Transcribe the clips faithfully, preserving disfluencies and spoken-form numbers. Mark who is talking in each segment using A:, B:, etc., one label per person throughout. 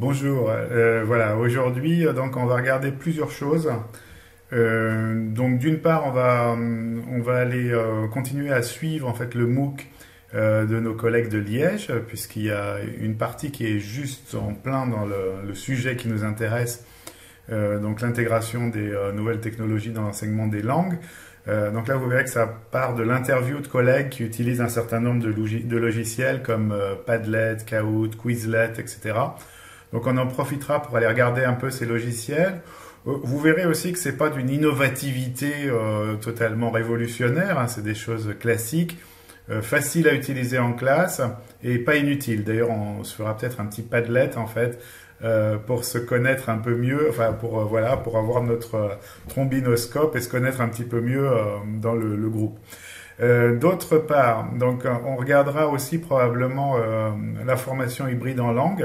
A: Bonjour, euh, voilà, aujourd'hui euh, donc on va regarder plusieurs choses. Euh, donc d'une part on va, hum, on va aller euh, continuer à suivre en fait le MOOC euh, de nos collègues de Liège, puisqu'il y a une partie qui est juste en plein dans le, le sujet qui nous intéresse, euh, donc l'intégration des euh, nouvelles technologies dans l'enseignement des langues. Euh, donc là, vous verrez que ça part de l'interview de collègues qui utilisent un certain nombre de, logi- de logiciels comme euh, Padlet, Kahoot, Quizlet, et cetera. Donc on en profitera pour aller regarder un peu ces logiciels. Euh, Vous verrez aussi que c'est pas d'une innovativité euh, totalement révolutionnaire, hein, c'est des choses classiques, euh, faciles à utiliser en classe et pas inutiles. D'ailleurs, on se fera peut-être un petit Padlet en fait euh, pour se connaître un peu mieux, enfin pour euh, voilà, pour avoir notre euh, trombinoscope et se connaître un petit peu mieux euh, dans le, le groupe. Euh, D'autre part, donc on regardera aussi probablement euh, la formation hybride en langue.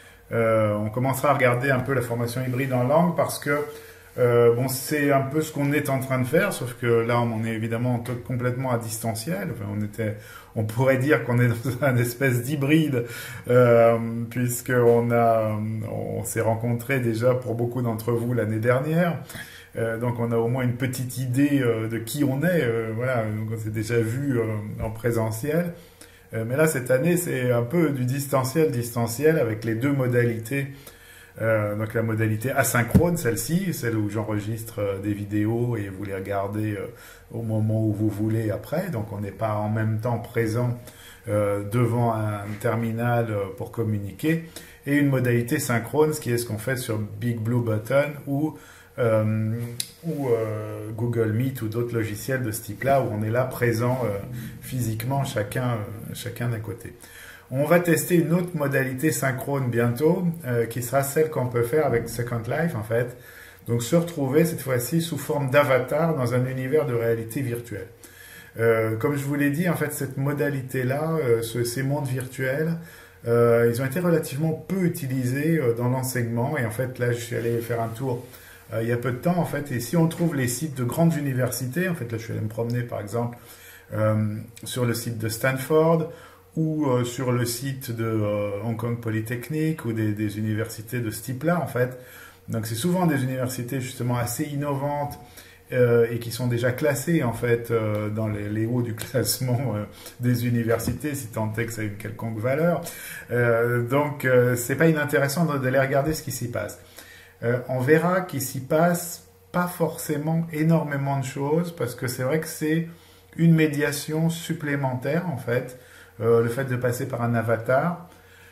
A: Euh, on commencera à regarder un peu la formation hybride en langue parce que euh, bon, c'est un peu ce qu'on est en train de faire, sauf que là, on est évidemment complètement à distanciel. Enfin, on était, on pourrait dire qu'on est dans un espèce d'hybride, euh, puisqu'on a, on s'est rencontrés déjà pour beaucoup d'entre vous l'année dernière. Euh, donc, on a au moins une petite idée euh, de qui on est. Euh, voilà, donc on s'est déjà vu euh, en présentiel. Euh, mais là, cette année, c'est un peu du distanciel-distanciel avec les deux modalités. Euh, donc la modalité asynchrone, celle-ci, celle où j'enregistre euh, des vidéos et vous les regardez euh, au moment où vous voulez après. Donc on n'est pas en même temps présent euh, devant un terminal euh, pour communiquer. Et une modalité synchrone, ce qui est ce qu'on fait sur Big Blue Button ou, euh, ou euh, Google Meet ou d'autres logiciels de ce type-là où on est là présent euh, physiquement chacun, euh, chacun d'un côté. On va tester une autre modalité synchrone bientôt, euh, qui sera celle qu'on peut faire avec Second Life en fait. Donc se retrouver cette fois-ci sous forme d'avatar dans un univers de réalité virtuelle. Euh, comme je vous l'ai dit, en fait, cette modalité-là, euh, ce, ces mondes virtuels, euh, ils ont été relativement peu utilisés euh, dans l'enseignement. Et en fait, là, je suis allé faire un tour euh, il y a peu de temps, en fait. Et si on trouve les sites de grandes universités, en fait, là, je suis allé me promener, par exemple, euh, sur le site de Stanford, ou euh, sur le site de euh, Hong Kong Polytechnic ou des, des universités de ce type-là, en fait. Donc, c'est souvent des universités justement assez innovantes euh, et qui sont déjà classées, en fait, euh, dans les, les hauts du classement euh, des universités, si tant est que ça ait une quelconque valeur. Euh, donc, euh, c'est pas inintéressant d'aller regarder ce qui s'y passe. Euh, on verra qu'il s'y passe pas forcément énormément de choses, parce que c'est vrai que c'est une médiation supplémentaire, en fait. Euh, le fait de passer par un avatar,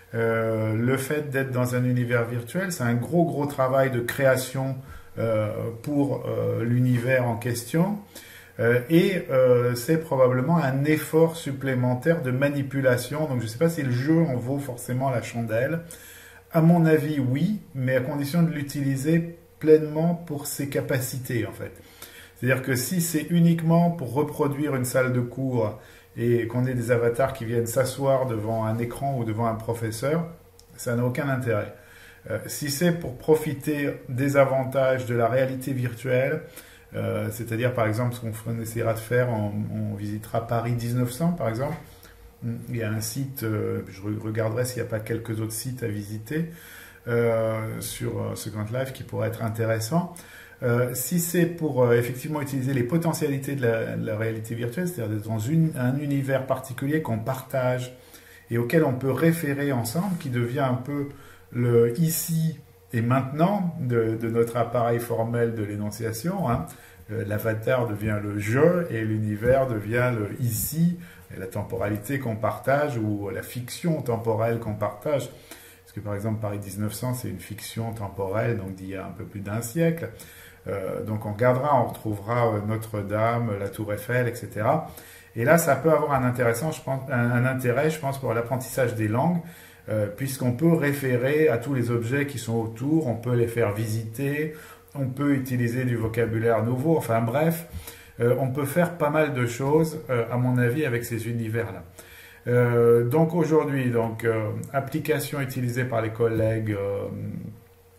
A: euh, le fait d'être dans un univers virtuel, c'est un gros gros travail de création euh, pour euh, l'univers en question, euh, et euh, c'est probablement un effort supplémentaire de manipulation. Donc je ne sais pas si le jeu en vaut forcément la chandelle. À mon avis, oui, mais à condition de l'utiliser pleinement pour ses capacités en fait. C'est-à-dire que si c'est uniquement pour reproduire une salle de cours et qu'on ait des avatars qui viennent s'asseoir devant un écran ou devant un professeur, ça n'a aucun intérêt. Euh, si c'est pour profiter des avantages de la réalité virtuelle, euh, c'est-à-dire par exemple ce qu'on essaiera de faire, on, on visitera Paris dix-neuf cents par exemple, il y a un site, euh, je regarderai s'il n'y a pas quelques autres sites à visiter euh, sur euh, Second Life qui pourraient être intéressants. Euh, si c'est pour euh, effectivement utiliser les potentialités de la, de la réalité virtuelle, c'est-à-dire dans une, un univers particulier qu'on partage et auquel on peut référer ensemble, qui devient un peu le ici et maintenant de, de notre appareil formel de l'énonciation, hein. Euh, l'avatar devient le je et l'univers devient le ici, et la temporalité qu'on partage ou la fiction temporelle qu'on partage. Parce que par exemple Paris dix-neuf cents c'est une fiction temporelle donc d'il y a un peu plus d'un siècle. Euh, donc on regardera, on retrouvera euh, Notre-Dame, la Tour Eiffel, et cetera. Et là, ça peut avoir un, intéressant, je pense, un, un intérêt, je pense, pour l'apprentissage des langues, euh, puisqu'on peut référer à tous les objets qui sont autour, on peut les faire visiter, on peut utiliser du vocabulaire nouveau, enfin bref, euh, on peut faire pas mal de choses, euh, à mon avis, avec ces univers-là. Euh, donc aujourd'hui, donc euh, application utilisée par les collègues euh,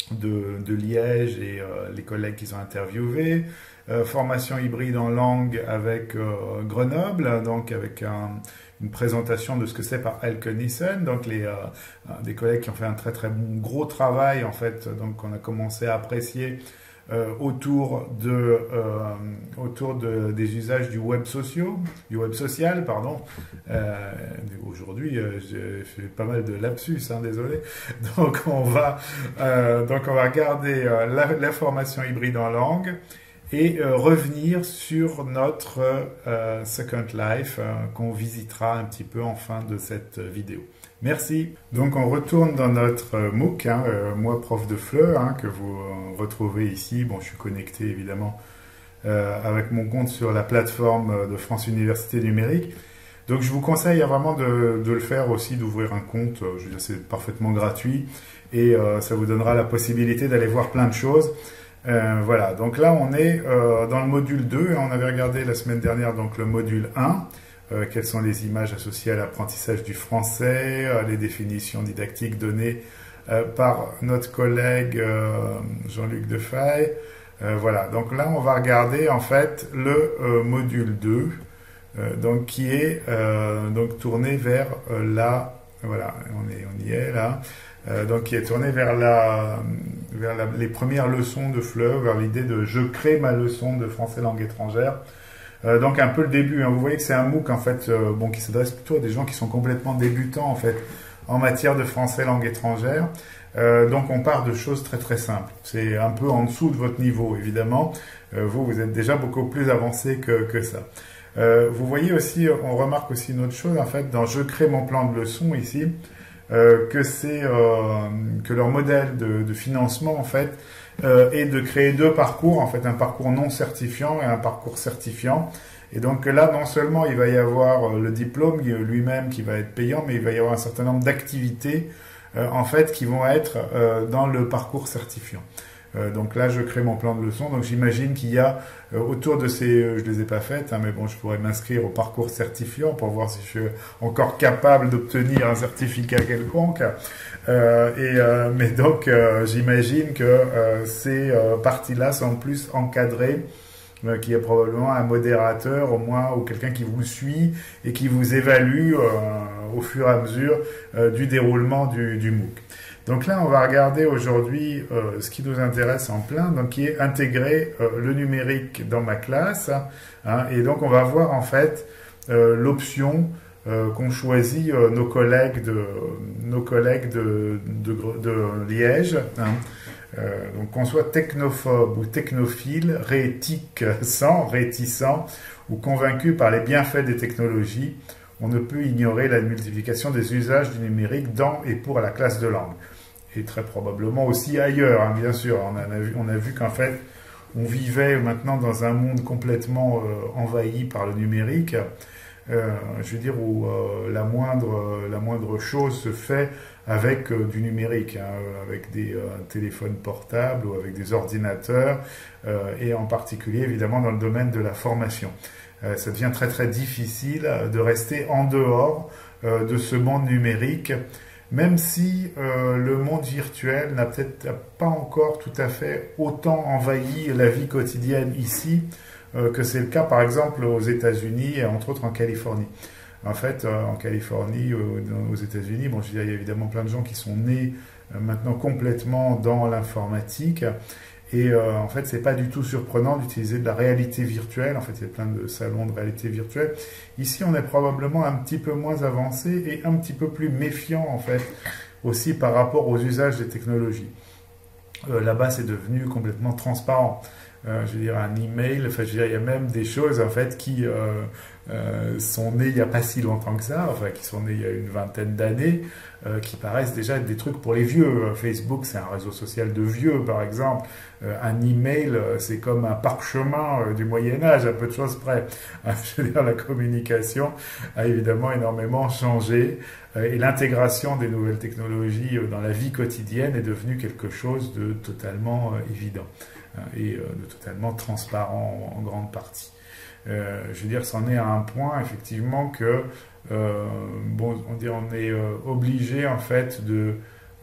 A: de, de Liège et euh, les collègues qu'ils ont interviewés. Euh, formation hybride en langue avec euh, Grenoble, donc avec un, une présentation de ce que c'est par Elke Nissen, donc les, euh, des collègues qui ont fait un très très gros travail en fait, donc on a commencé à apprécier euh, autour de euh, autour de, des usages du web sociaux, du web social, pardon. Euh, aujourd'hui, euh, j'ai fait pas mal de lapsus, hein, désolé. Donc on va euh, donc on va regarder euh, la, la formation hybride en langue et euh, revenir sur notre euh, Second Life euh, qu'on visitera un petit peu en fin de cette vidéo. Merci. Donc on retourne dans notre euh, MOOC, hein, euh, moi prof de F L E, hein, que vous euh, retrouvez ici. Bon, je suis connecté évidemment euh, avec mon compte sur la plateforme de France Université Numérique. Donc je vous conseille vraiment de, de le faire aussi, d'ouvrir un compte. Je veux dire, c'est parfaitement gratuit et euh, ça vous donnera la possibilité d'aller voir plein de choses. Euh, voilà, donc là on est euh, dans le module deux et on avait regardé la semaine dernière donc le module un, euh, quelles sont les images associées à l'apprentissage du français, euh, les définitions didactiques données euh, par notre collègue euh, Jean-Luc Defaille. Euh, voilà, donc là on va regarder en fait le euh, module deux, euh, donc qui est euh, donc tourné vers euh, la, voilà, on, est, on y est là. Euh, donc qui est tourné vers, la, vers la, les premières leçons de F L E, vers l'idée de je crée ma leçon de français langue étrangère. Euh, donc un peu le début, hein. Vous voyez que c'est un MOOC en fait, euh, bon, qui s'adresse plutôt à des gens qui sont complètement débutants en fait en matière de français langue étrangère. Euh, donc on part de choses très très simples. C'est un peu en dessous de votre niveau évidemment. Euh, vous, vous êtes déjà beaucoup plus avancé que, que ça. Euh, vous voyez aussi, on remarque aussi une autre chose en fait dans je crée mon plan de leçon ici. Euh, que c'est euh, que leur modèle de, de financement en fait euh, est de créer deux parcours, en fait un parcours non certifiant et un parcours certifiant. Et donc là, non seulement il va y avoir le diplôme lui-même qui va être payant, mais il va y avoir un certain nombre d'activités euh, en fait qui vont être euh, dans le parcours certifiant. Euh, donc là, je crée mon plan de leçon. Donc j'imagine qu'il y a euh, autour de ces, euh, je les ai pas faites, hein, mais bon, je pourrais m'inscrire au parcours certifiant pour voir si je suis encore capable d'obtenir un certificat quelconque. Euh, et euh, mais donc euh, j'imagine que euh, ces euh, parties-là sont plus encadrées, euh, qu'il y a probablement un modérateur au moins ou quelqu'un qui vous suit et qui vous évalue euh, au fur et à mesure euh, du déroulement du, du MOOC. Donc là, on va regarder aujourd'hui euh, ce qui nous intéresse en plein, donc qui est intégrer euh, le numérique dans ma classe. Hein, et donc, on va voir en fait euh, l'option euh, qu'ont choisi euh, nos collègues de nos collègues de, de, de Liège. Hein. Euh, donc, qu'on soit technophobe ou technophile, réticent, réticent ou convaincu par les bienfaits des technologies, on ne peut ignorer la multiplication des usages du numérique dans et pour la classe de langue. Et très probablement aussi ailleurs, hein, bien sûr. On a vu, on a vu qu'en fait, on vivait maintenant dans un monde complètement euh, envahi par le numérique. Euh, je veux dire, où euh, la, moindre, la moindre chose se fait avec euh, du numérique, hein, avec des euh, téléphones portables ou avec des ordinateurs, euh, et en particulier, évidemment, dans le domaine de la formation. Euh, ça devient très très difficile de rester en dehors euh, de ce monde numérique, même si euh, le monde virtuel n'a peut-être pas encore tout à fait autant envahi la vie quotidienne ici euh, que c'est le cas par exemple aux États-Unis et entre autres en Californie. En fait, euh, en Californie, euh, aux États-Unis, bon, je veux dire, il y a évidemment plein de gens qui sont nés euh, maintenant complètement dans l'informatique. Et euh, en fait, c'est pas du tout surprenant d'utiliser de la réalité virtuelle. En fait, il y a plein de salons de réalité virtuelle. Ici, on est probablement un petit peu moins avancé et un petit peu plus méfiant, en fait, aussi par rapport aux usages des technologies. Euh, là-bas, c'est devenu complètement transparent. Euh, je veux dire, un email, enfin, je veux dire, il y a même des choses, en fait, qui euh, euh, sont nées il n'y a pas si longtemps que ça, enfin, qui sont nées il y a une vingtaine d'années, euh, qui paraissent déjà être des trucs pour les vieux. Facebook, c'est un réseau social de vieux, par exemple. Euh, un email, c'est comme un parchemin euh, du Moyen-Âge, à peu de choses près. Je veux dire, la communication a évidemment énormément changé, euh, et l'intégration des nouvelles technologies euh, dans la vie quotidienne est devenue quelque chose de totalement euh, évident et euh, de totalement transparent en, en grande partie. Euh, je veux dire, c'en est à un point, effectivement, que euh, bon, on, dit, on est euh, obligé, en fait, de,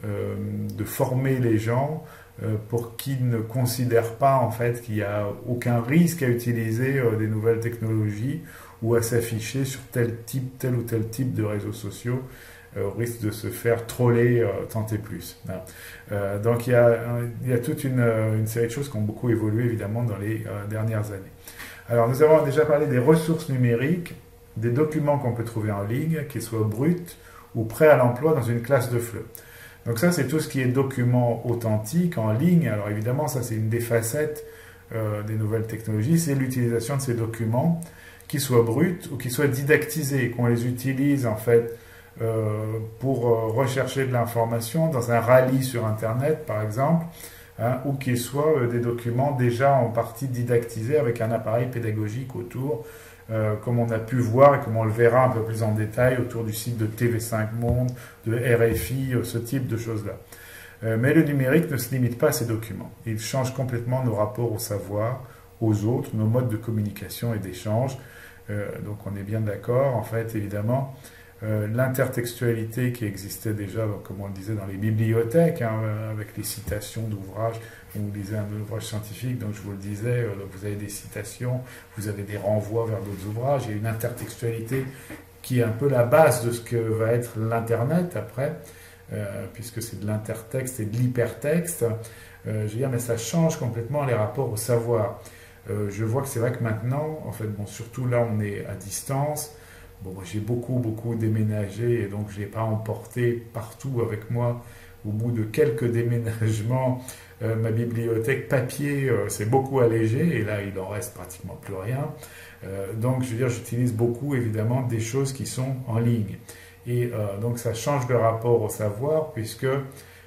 A: euh, de former les gens euh, pour qu'ils ne considèrent pas en fait qu'il n'y a aucun risque à utiliser euh, des nouvelles technologies ou à s'afficher sur tel type, tel ou tel type de réseaux sociaux euh, au risque de se faire troller euh, tant et plus. Voilà. Euh, donc il y, a, il y a toute une, une série de choses qui ont beaucoup évolué évidemment dans les euh, dernières années. Alors nous avons déjà parlé des ressources numériques, des documents qu'on peut trouver en ligne, qu'ils soient bruts ou prêts à l'emploi dans une classe de F L E. Donc ça c'est tout ce qui est documents authentiques en ligne. Alors évidemment ça c'est une des facettes euh, des nouvelles technologies, c'est l'utilisation de ces documents, qu'ils soient bruts ou qu'ils soient didactisés, qu'on les utilise en fait euh, pour euh, rechercher de l'information dans un rallye sur Internet par exemple, hein, ou qu'ils soient euh, des documents déjà en partie didactisés avec un appareil pédagogique autour, euh, comme on a pu voir et comme on le verra un peu plus en détail autour du site de T V cinq Monde, de R F I, euh, ce type de choses-là. Euh, mais le numérique ne se limite pas à ces documents. Il change complètement nos rapports au savoir, aux autres, nos modes de communication et d'échange. Euh, donc on est bien d'accord, en fait, évidemment. Euh, l'intertextualité qui existait déjà, donc, comme on le disait, dans les bibliothèques, hein, avec les citations d'ouvrages. Vous lisez un ouvrage scientifique, donc je vous le disais, euh, vous avez des citations, vous avez des renvois vers d'autres ouvrages. Il y a une intertextualité qui est un peu la base de ce que va être l'Internet après, euh, puisque c'est de l'intertexte et de l'hypertexte. Euh, je veux dire, mais ça change complètement les rapports au savoir. Euh, je vois que c'est vrai que maintenant, en fait, bon, surtout là, on est à distance. Bon, j'ai beaucoup, beaucoup déménagé et donc je n'ai pas emporté partout avec moi. Au bout de quelques déménagements, euh, ma bibliothèque papier euh, s'est beaucoup allégée et là, il n'en reste pratiquement plus rien. Euh, donc, je veux dire, j'utilise beaucoup, évidemment, des choses qui sont en ligne. Et euh, donc, ça change le rapport au savoir puisque, euh,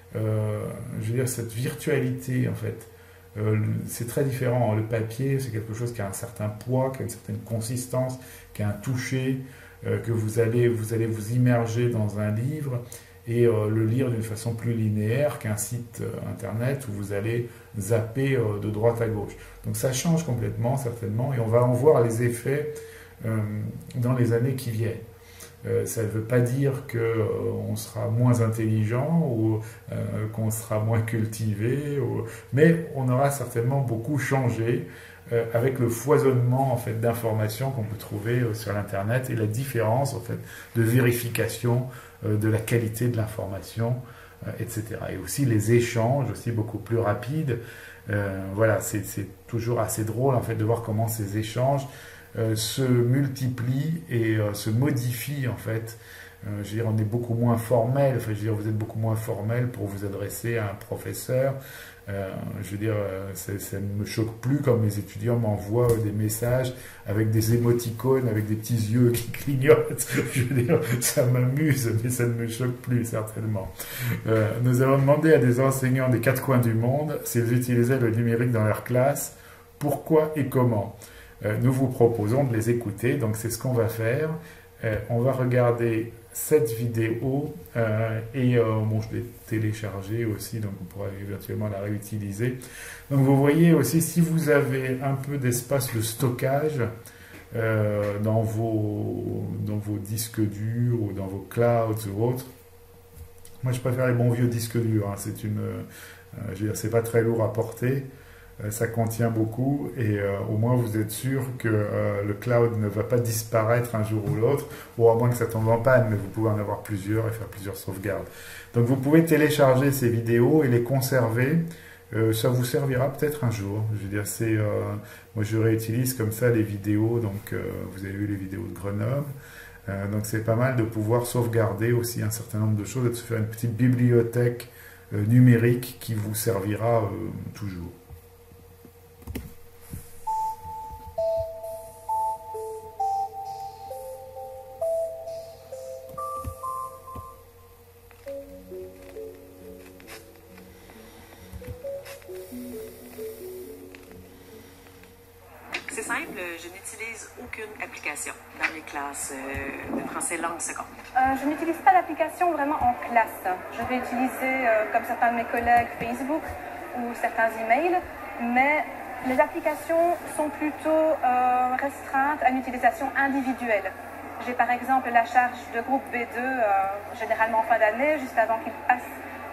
A: je veux dire, cette virtualité, en fait, Euh, c'est très différent. Le papier, c'est quelque chose qui a un certain poids, qui a une certaine consistance, qui a un toucher, euh, que vous allez, vous allez vous immerger dans un livre et euh, le lire d'une façon plus linéaire qu'un site euh, internet où vous allez zapper euh, de droite à gauche. Donc ça change complètement, certainement, et on va en voir les effets euh, dans les années qui viennent. Euh, ça ne veut pas dire qu'on euh, sera moins intelligent ou euh, qu'on sera moins cultivé, ou... mais on aura certainement beaucoup changé euh, avec le foisonnement en fait, d'informations qu'on peut trouver euh, sur l'Internet et la différence en fait, de vérification euh, de la qualité de l'information, euh, et cetera. Et aussi les échanges aussi beaucoup plus rapides. Euh, voilà, c'est toujours assez drôle en fait, de voir comment ces échanges Euh, se multiplient et euh, se modifient en fait. Euh, je veux dire, on est beaucoup moins formel. Enfin, je veux dire, vous êtes beaucoup moins formel pour vous adresser à un professeur. Euh, je veux dire, euh, ça ne me choque plus quand mes étudiants m'envoient euh, des messages avec des émoticônes, avec des petits yeux qui clignotent. Je veux dire, ça m'amuse, mais ça ne me choque plus certainement. Euh, nous avons demandé à des enseignants des quatre coins du monde s'ils utilisaient le numérique dans leur classe, pourquoi et comment. Euh, nous vous proposons de les écouter, donc c'est ce qu'on va faire. Euh, on va regarder cette vidéo euh, et euh, bon, je l'ai téléchargée aussi, donc on pourra éventuellement la réutiliser. Donc vous voyez aussi, si vous avez un peu d'espace de stockage euh, dans, vos, dans vos disques durs ou dans vos clouds ou autres, moi je préfère les bons vieux disques durs, hein. C'est une, euh, je veux dire, c'est pas très lourd à porter. Ça contient beaucoup et euh, au moins vous êtes sûr que euh, le cloud ne va pas disparaître un jour ou l'autre, ou à moins que ça tombe en panne, mais vous pouvez en avoir plusieurs et faire plusieurs sauvegardes. Donc vous pouvez télécharger ces vidéos et les conserver. Euh, ça vous servira peut-être un jour. Je veux dire, c'est, euh, moi je réutilise comme ça les vidéos. Donc euh, vous avez vu les vidéos de Grenoble. Euh, donc c'est pas mal de pouvoir sauvegarder aussi un certain nombre de choses et de se faire une petite bibliothèque euh, numérique qui vous servira euh, toujours.
B: C'est simple, je n'utilise aucune application dans mes classes euh, de français langue seconde.
C: Euh, je n'utilise pas d'application vraiment en classe. Je vais utiliser, euh, comme certains de mes collègues, Facebook ou certains emails, mais les applications sont plutôt euh, restreintes à une utilisation individuelle. J'ai par exemple la charge de groupe B deux, euh, généralement en fin d'année, juste avant qu'ils passent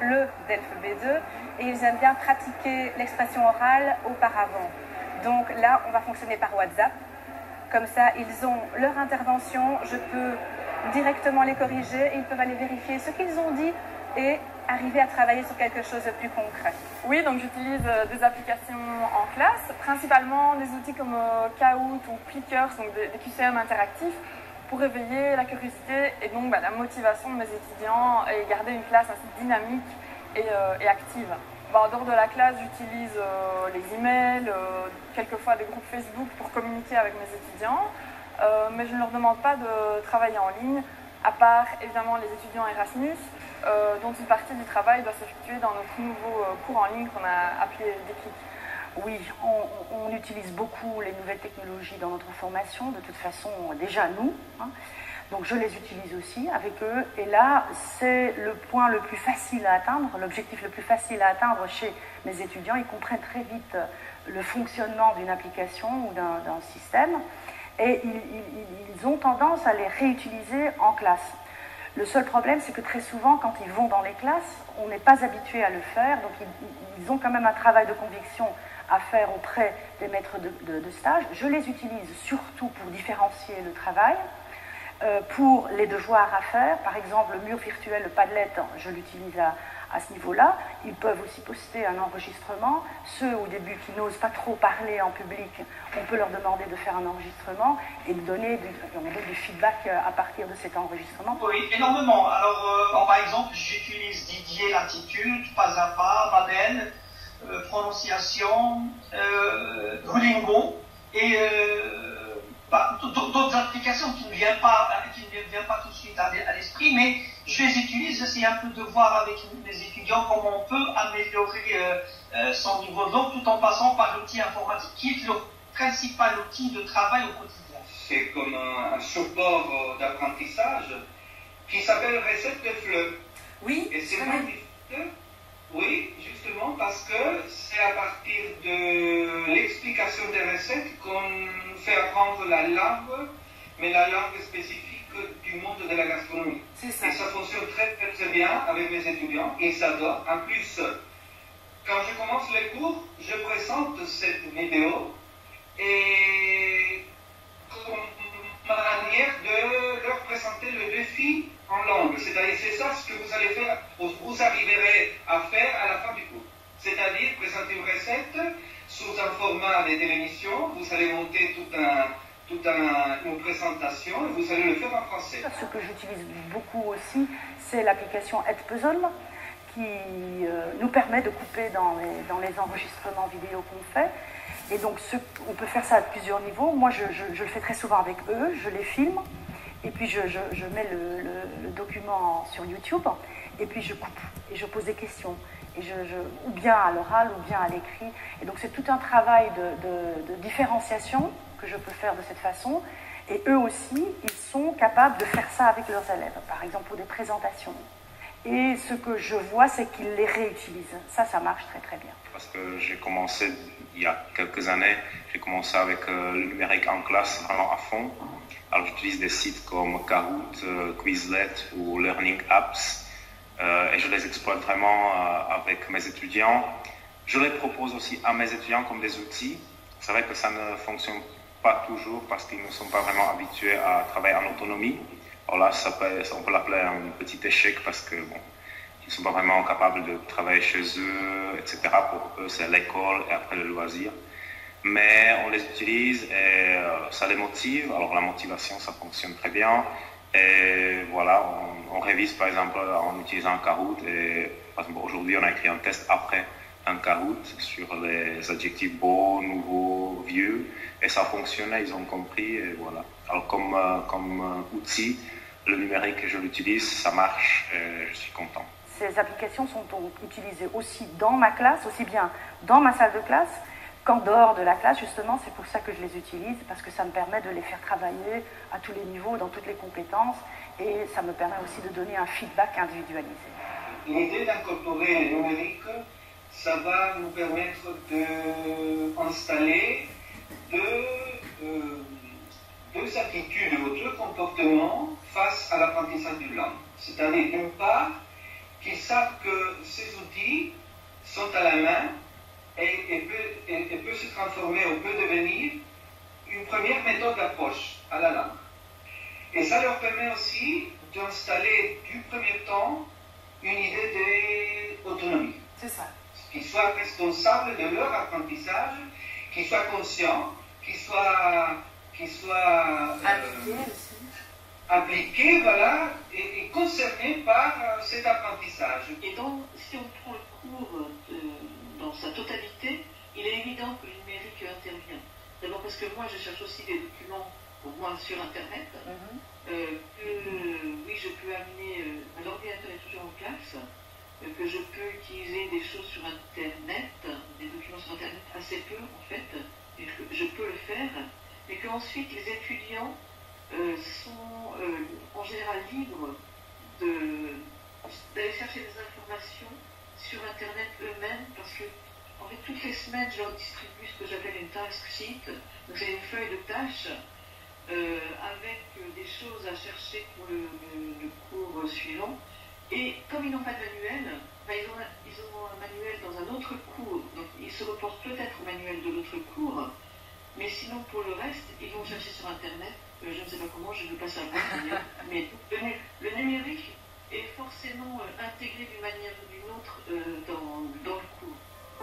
C: le DELF B deux et ils aiment bien pratiquer l'expression orale auparavant. Donc là, on va fonctionner par WhatsApp. Comme ça, ils ont leur intervention, je peux directement les corriger et ils peuvent aller vérifier ce qu'ils ont dit et arriver à travailler sur quelque chose de plus concret.
D: Oui, donc j'utilise euh, des applications en classe, principalement des outils comme euh, Kahoot ou Plickers, donc des, des Q C M interactifs, pour éveiller la curiosité et donc bah, la motivation de mes étudiants et garder une classe assez dynamique et, euh, et active. Bah, en dehors de la classe, j'utilise euh, les emails, euh, quelquefois des groupes Facebook pour communiquer avec mes étudiants, euh, mais je ne leur demande pas de travailler en ligne, à part évidemment les étudiants Erasmus, euh, dont une partie du travail doit s'effectuer dans notre nouveau euh, cours en ligne qu'on a appelé Déclic.
E: Oui, on, on utilise beaucoup les nouvelles technologies dans notre formation, de toute façon, déjà nous. Hein. Donc je les utilise aussi avec eux. Et là, c'est le point le plus facile à atteindre, l'objectif le plus facile à atteindre chez mes étudiants. Ils comprennent très vite le fonctionnement d'une application ou d'un système. Et ils, ils, ils ont tendance à les réutiliser en classe. Le seul problème, c'est que très souvent, quand ils vont dans les classes, on n'est pas habitué à le faire. Donc ils, ils ont quand même un travail de conviction à faire auprès des maîtres de, de, de stage. Je les utilise surtout pour différencier le travail, euh, pour les devoirs à faire. Par exemple, le mur virtuel, le Padlet, je l'utilise à, à ce niveau-là. Ils peuvent aussi poster un enregistrement. Ceux au début qui n'osent pas trop parler en public, on peut leur demander de faire un enregistrement et de donner du, on donne du feedback à partir de cet enregistrement.
F: Oui, énormément. Alors, euh, bon, par exemple, j'utilise Didier Latitude, Pas à Pas, Baden, Euh, prononciation, euh, Duolingo et euh, bah, d'autres applications qui ne viennent pas, qui ne viennent pas tout de suite à, à l'esprit, mais je les utilise. J'essaie un peu de voir avec mes étudiants comment on peut améliorer euh, euh, son niveau de langue tout en passant par l'outil informatique qui est le principal outil de travail au quotidien.
G: C'est comme un, un support d'apprentissage qui s'appelle Recette de fleurs.
E: Oui,
G: et c'est magnifique. Oui, justement parce que c'est à partir de l'explication des recettes qu'on fait apprendre la langue, mais la langue spécifique du monde de la gastronomie.
E: C'est ça.
G: Et ça fonctionne très, très très bien avec mes étudiants, ils adorent. En plus, quand je commence les cours, je présente cette vidéo et comme manière de leur présenter le défi en langue. C'est-à-dire, c'est ça ce que vous allez faire, vous arriverez à faire à la fin du cours. C'est-à-dire, présenter une recette sous un format de télévision, vous allez monter tout un, tout un, une présentation et vous allez le faire en français.
E: Ce que j'utilise beaucoup aussi, c'est l'application Edpuzzle qui euh, nous permet de couper dans les, dans les enregistrements vidéo qu'on fait. Et donc, ce, on peut faire ça à plusieurs niveaux. Moi, je, je, je le fais très souvent avec eux, je les filme. Et puis je, je, je mets le, le, le document sur YouTube, et puis je coupe, et je pose des questions, et je, je, ou bien à l'oral, ou bien à l'écrit. Et donc c'est tout un travail de, de, de différenciation que je peux faire de cette façon. Et eux aussi, ils sont capables de faire ça avec leurs élèves, par exemple pour des présentations. Et ce que je vois, c'est qu'ils les réutilisent. Ça, ça marche très très bien.
H: Parce que j'ai commencé, il y a quelques années, j'ai commencé avec euh, le numérique en classe, vraiment à fond. Alors j'utilise des sites comme Kahoot, euh, Quizlet ou Learning Apps euh, et je les exploite vraiment euh, avec mes étudiants. Je les propose aussi à mes étudiants comme des outils. C'est vrai que ça ne fonctionne pas toujours parce qu'ils ne sont pas vraiment habitués à travailler en autonomie. Alors là, ça peut, ça, on peut l'appeler un petit échec parce que bon, ils ne sont pas vraiment capables de travailler chez eux, et cetera. Pour eux, c'est l'école et après le loisir. Mais on les utilise et euh, ça les motive. Alors la motivation, ça fonctionne très bien. Et voilà, on, on révise par exemple en utilisant Kahoot. Et par exemple, aujourd'hui, on a écrit un test après un Kahoot sur les adjectifs beaux, nouveaux, vieux. Et ça fonctionnait, ils ont compris. Et voilà. Alors comme, euh, comme euh, outil, le numérique, je l'utilise, ça marche et je suis content.
E: Ces applications sont donc utilisées aussi dans ma classe, aussi bien dans ma salle de classe qu'en dehors de la classe. Justement, c'est pour ça que je les utilise, parce que ça me permet de les faire travailler à tous les niveaux, dans toutes les compétences, et ça me permet aussi de donner un feedback individualisé.
G: L'idée d'incorporer le numérique, ça va nous permettre d'installer deux, euh, deux attitudes ou deux comportements face à l'apprentissage d'une langue. C'est-à-dire, d'une part, qui savent que ces outils sont à la main et, et, peut, et, et peut se transformer ou peut devenir une première méthode d'approche à la langue. Et ça leur permet aussi d'installer du premier temps une idée d'autonomie.
E: C'est ça.
G: Qu'ils soient responsables de leur apprentissage, qu'ils soient conscients, qu'ils soient, qu'ils soient
E: Appliqués
G: euh,
E: aussi.
G: impliqués, voilà, et, et concernés par euh, cet apprentissage.
I: Et donc, si on prend le cours euh, dans sa totalité, il est évident que le numérique intervient. D'abord parce que moi, je cherche aussi des documents, au moins sur Internet. Mm-hmm. euh, que, oui, je peux amener, euh, l'ordinateur est toujours en classe, euh, que je peux utiliser des choses sur Internet, des documents sur Internet, assez peu en fait, et que je peux le faire, et qu'ensuite les étudiants euh, sont euh, en général libres de, d'aller chercher des informations sur Internet eux-mêmes, parce que en fait, toutes les semaines, je leur distribue ce que j'appelle une task sheet, donc c'est une feuille de tâches, Euh, avec euh, des choses à chercher pour le, le, le cours suivant. Et comme ils n'ont pas de manuel, ben ils, ont, ils ont un manuel dans un autre cours, donc ils se reportent peut-être au manuel de l'autre cours, mais sinon pour le reste, ils vont chercher sur Internet, euh, je ne sais pas comment, je ne veux pas savoir, mais le, le numérique est forcément euh, intégré d'une manière ou d'une autre euh, dans, dans le cours.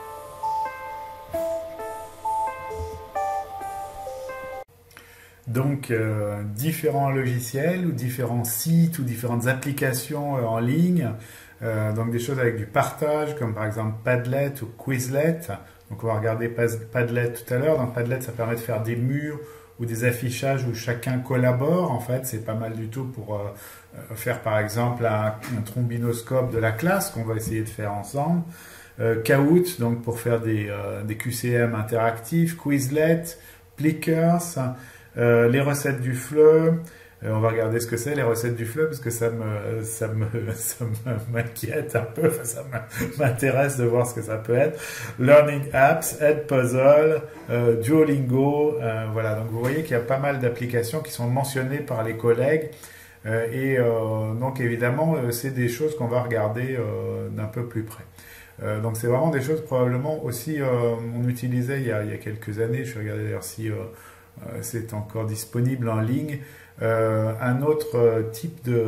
A: Donc, euh, différents logiciels ou différents sites ou différentes applications euh, en ligne. Euh, donc, des choses avec du partage, comme par exemple Padlet ou Quizlet. Donc, on va regarder Padlet tout à l'heure. Dans Padlet, ça permet de faire des murs ou des affichages où chacun collabore. En fait, c'est pas mal du tout pour euh, faire, par exemple, un, un trombinoscope de la classe qu'on va essayer de faire ensemble. Euh, Kahoot, donc pour faire des, euh, des Q C M interactifs. Quizlet, Plickers. Euh, les recettes du F L E, euh, on va regarder ce que c'est les recettes du F L E parce que ça me ça me ça m'inquiète un peu, enfin, ça m'intéresse de voir ce que ça peut être. Learning Apps, Edpuzzle, euh, Duolingo, euh, voilà. Donc vous voyez qu'il y a pas mal d'applications qui sont mentionnées par les collègues euh, et euh, donc évidemment euh, c'est des choses qu'on va regarder euh, d'un peu plus près. Euh, donc c'est vraiment des choses probablement aussi euh, on utilisait il y a, il y a quelques années. Je vais regarder d'ailleurs si euh, c'est encore disponible en ligne. Euh, un autre euh, type de,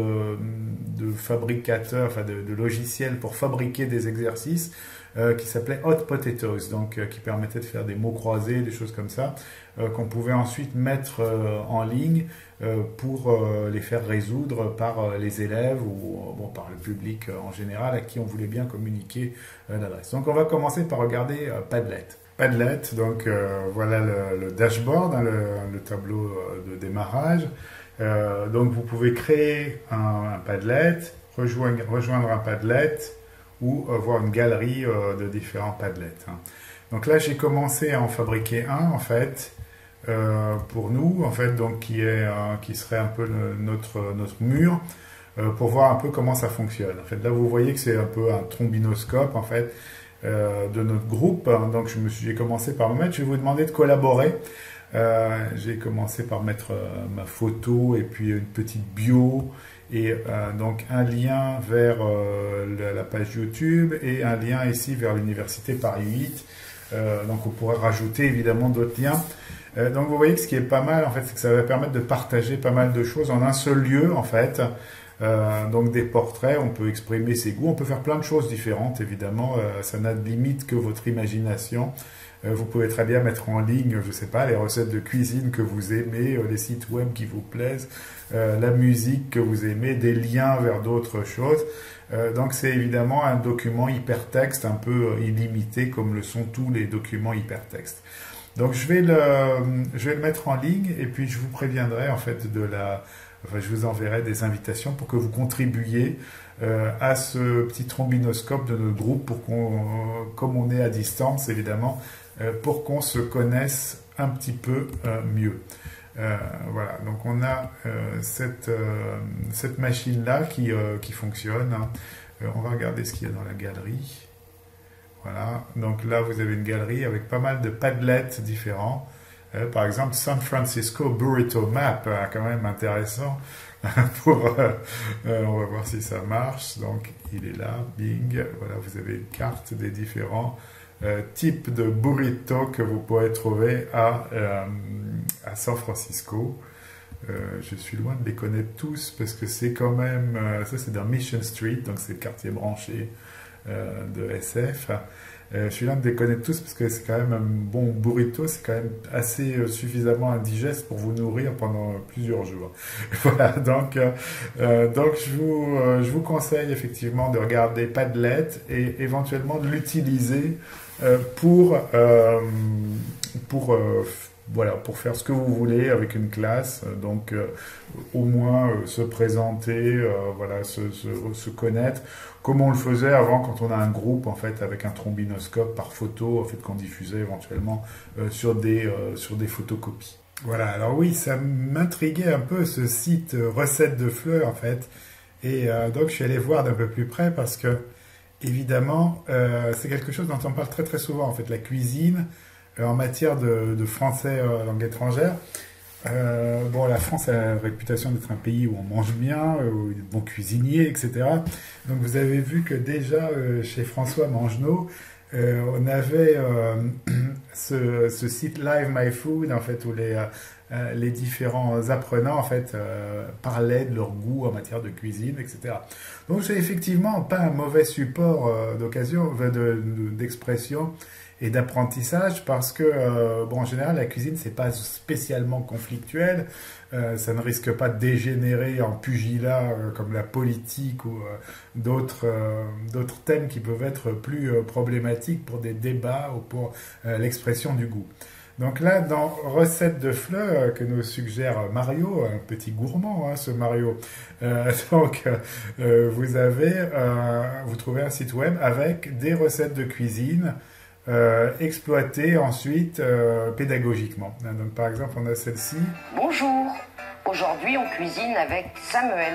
A: de fabricateur, enfin de, de logiciel pour fabriquer des exercices euh, qui s'appelait Hot Potatoes, donc euh, qui permettait de faire des mots croisés, des choses comme ça, euh, qu'on pouvait ensuite mettre euh, en ligne euh, pour euh, les faire résoudre par euh, les élèves ou bon, par le public euh, en général à qui on voulait bien communiquer euh, l'adresse. Donc on va commencer par regarder euh, Padlet. Padlet, donc euh, voilà le, le dashboard, hein, le, le tableau de démarrage. Euh, donc vous pouvez créer un, un Padlet, rejoindre, rejoindre un Padlet ou euh, voir une galerie euh, de différents Padlets. Hein. Donc là j'ai commencé à en fabriquer un en fait euh, pour nous en fait donc qui est euh, qui serait un peu le, notre notre mur euh, pour voir un peu comment ça fonctionne. En fait là vous voyez que c'est un peu un trombinoscope en fait. Euh, de notre groupe, donc je me suis, j'ai commencé par me mettre, je vais vous demander de collaborer. Euh, j'ai commencé par mettre euh, ma photo et puis une petite bio et euh, donc un lien vers euh, la, la page YouTube et un lien ici vers l'université Paris huit. Euh, donc on pourrait rajouter évidemment d'autres liens. Euh, donc vous voyez que ce qui est pas mal en fait, c'est que ça va permettre de partager pas mal de choses en un seul lieu en fait. Euh, donc des portraits, on peut exprimer ses goûts, on peut faire plein de choses différentes évidemment, euh, ça n'a de limite que votre imagination. Euh, vous pouvez très bien mettre en ligne, je sais pas, les recettes de cuisine que vous aimez, euh, les sites web qui vous plaisent, euh, la musique que vous aimez, des liens vers d'autres choses. Euh, donc c'est évidemment un document hypertexte un peu illimité comme le sont tous les documents hypertextes. Donc je vais le, je vais le mettre en ligne et puis je vous préviendrai en fait de la... Enfin, je vous enverrai des invitations pour que vous contribuiez euh, à ce petit trombinoscope de notre groupe, pour qu'on, euh, comme on est à distance évidemment, euh, pour qu'on se connaisse un petit peu euh, mieux. Euh, voilà, donc on a euh, cette, euh, cette machine-là qui, euh, qui fonctionne. Hein. Euh, on va regarder ce qu'il y a dans la galerie. Voilà, donc là vous avez une galerie avec pas mal de Padlets différents. Euh, par exemple, San Francisco Burrito Map, hein, quand même intéressant. Pour, euh, euh, on va voir si ça marche. Donc, il est là, bing. Voilà, vous avez une carte des différents euh, types de burrito que vous pourrez trouver à, euh, à San Francisco. Euh, je suis loin de les connaître tous parce que c'est quand même, euh, ça c'est dans Mission Street, donc c'est le quartier branché euh, de S F. Euh, je suis loin de les connaître tous parce que c'est quand même un bon burrito, c'est quand même assez euh, suffisamment indigeste pour vous nourrir pendant plusieurs jours. Voilà, donc, euh, donc je, vous, euh, je vous conseille effectivement de regarder Padlet et éventuellement de l'utiliser euh, pour, euh, pour euh, voilà, pour faire ce que vous voulez avec une classe, donc euh, au moins euh, se présenter, euh, voilà, se, se, se connaître, comme on le faisait avant quand on a un groupe en fait avec un trombinoscope par photo, en fait qu'on diffusait éventuellement euh, sur des euh, sur des photocopies. Voilà, alors oui, ça m'intriguait un peu ce site euh, recettes de fleurs en fait, et euh, donc je suis allé voir d'un peu plus près parce que évidemment euh, c'est quelque chose dont on parle très très souvent en fait, la cuisine. En matière de, de français euh, langue étrangère, euh, bon, la France a la réputation d'être un pays où on mange bien, où il y a de bons cuisiniers, et cetera. Donc vous avez vu que déjà euh, chez François Mangenot, euh, on avait euh, ce, ce site Live My Food, en fait, où les, euh, les différents apprenants en fait euh, parlaient de leur goût en matière de cuisine, et cetera. Donc c'est effectivement pas un mauvais support euh, d'occasion, d'expression et d'apprentissage parce que, euh, bon, en général, la cuisine, c'est pas spécialement conflictuel, euh, ça ne risque pas de dégénérer en pugilat euh, comme la politique ou euh, d'autres euh, d'autres thèmes qui peuvent être plus euh, problématiques pour des débats ou pour euh, l'expression du goût. Donc là, dans Recettes de fleurs euh, que nous suggère Mario, un petit gourmand, hein, ce Mario, euh, donc euh, vous avez, euh, vous trouvez un site web avec des recettes de cuisine Euh, exploiter ensuite euh, pédagogiquement. Donc par exemple on a celle-ci.
J: Bonjour, aujourd'hui on cuisine avec Samuel.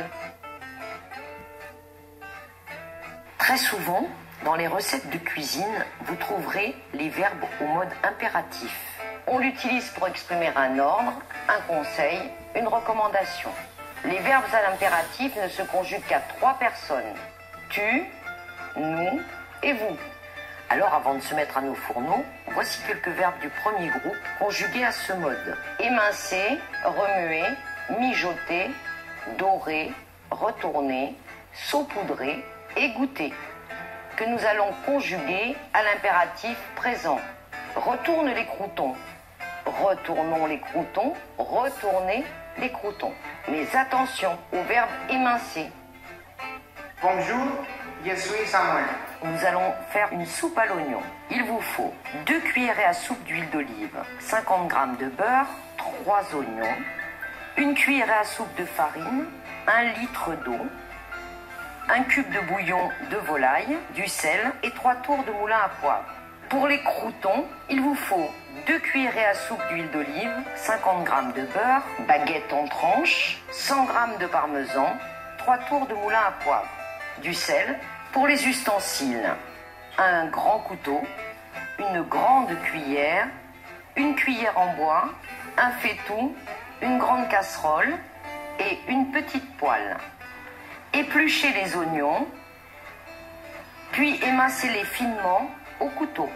J: Très souvent, dans les recettes de cuisine, vous trouverez les verbes au mode impératif. On l'utilise pour exprimer un ordre, un conseil, une recommandation. Les verbes à l'impératif ne se conjuguent qu'à trois personnes. Tu, nous et vous. Alors, avant de se mettre à nos fourneaux, voici quelques verbes du premier groupe conjugués à ce mode. Émincer, remuer, mijoter, dorer, retourner, saupoudrer, égoutter, que nous allons conjuguer à l'impératif présent. Retourne les croûtons. Retournons les croûtons, retournez les croûtons. Mais attention au verbe émincer.
K: Bonjour, je suis Samuel.
J: Nous allons faire une soupe à l'oignon. Il vous faut deux cuillerées à soupe d'huile d'olive, cinquante grammes de beurre, trois oignons, une cuillerée à soupe de farine, un litre d'eau, un cube de bouillon de volaille, du sel et trois tours de moulin à poivre. Pour les croûtons, il vous faut deux cuillerées à soupe d'huile d'olive, cinquante grammes de beurre, baguette en tranches, cent grammes de parmesan, trois tours de moulin à poivre, du sel. Pour les ustensiles, un grand couteau, une grande cuillère, une cuillère en bois, un faitout, une grande casserole et une petite poêle. Épluchez les oignons, puis émincez-les finement au couteau.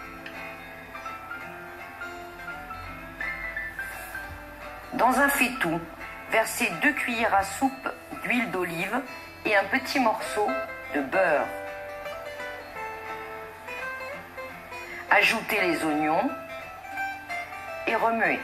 J: Dans un faitout, versez deux cuillères à soupe d'huile d'olive et un petit morceau de beurre. Ajoutez les oignons et remuez.